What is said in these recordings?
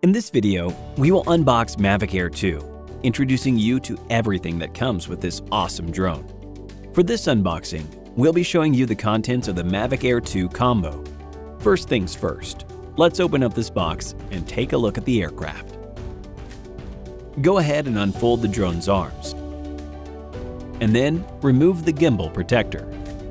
In this video, we will unbox Mavic Air 2, introducing you to everything that comes with this awesome drone. For this unboxing, we'll be showing you the contents of the Mavic Air 2 combo. First things first, let's open up this box and take a look at the aircraft. Go ahead and unfold the drone's arms, and then remove the gimbal protector.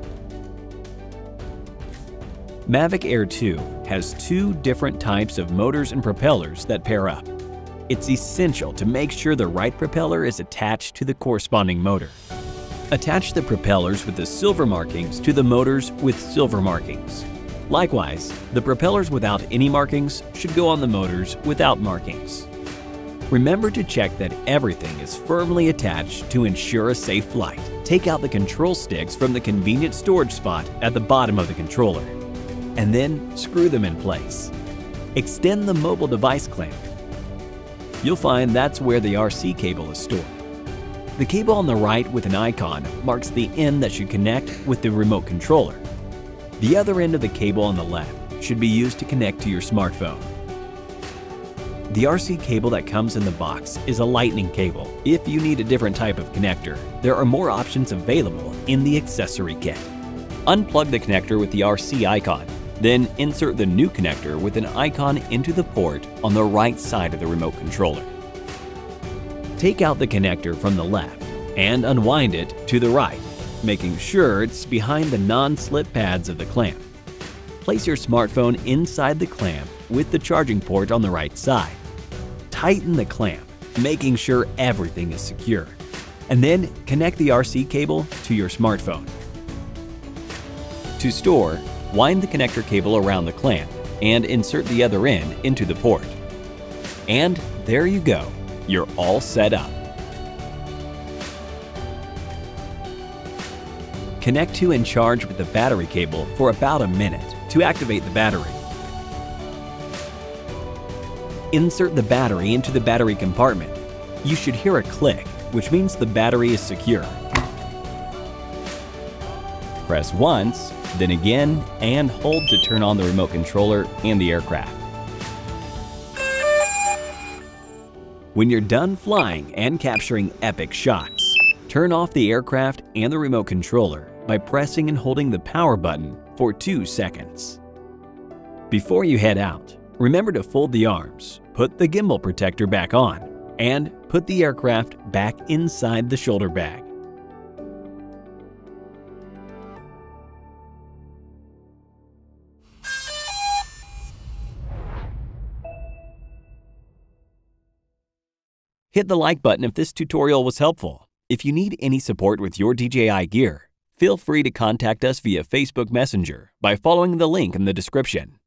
Mavic Air 2 has two different types of motors and propellers that pair up. It's essential to make sure the right propeller is attached to the corresponding motor. Attach the propellers with the silver markings to the motors with silver markings. Likewise, the propellers without any markings should go on the motors without markings. Remember to check that everything is firmly attached to ensure a safe flight. Take out the control sticks from the convenient storage spot at the bottom of the controller, and then screw them in place. Extend the mobile device clamp. You'll find that's where the RC cable is stored. The cable on the right with an icon marks the end that should connect with the remote controller. The other end of the cable on the left should be used to connect to your smartphone. The RC cable that comes in the box is a lightning cable. If you need a different type of connector, there are more options available in the accessory kit. Unplug the connector with the RC icon. Then insert the new connector with an icon into the port on the right side of the remote controller. Take out the connector from the left and unwind it to the right, making sure it's behind the non-slip pads of the clamp. Place your smartphone inside the clamp with the charging port on the right side. Tighten the clamp, making sure everything is secure, and then connect the RC cable to your smartphone. To store, wind the connector cable around the clamp and insert the other end into the port. And there you go, you're all set up. Connect to and charge with the battery cable for about a minute to activate the battery. Insert the battery into the battery compartment. You should hear a click, which means the battery is secure. Press once, then again, and hold to turn on the remote controller and the aircraft. When you're done flying and capturing epic shots, turn off the aircraft and the remote controller by pressing and holding the power button for 2 seconds. Before you head out, remember to fold the arms, put the gimbal protector back on, and put the aircraft back inside the shoulder bag. Hit the like button if this tutorial was helpful. If you need any support with your DJI gear, feel free to contact us via Facebook Messenger by following the link in the description.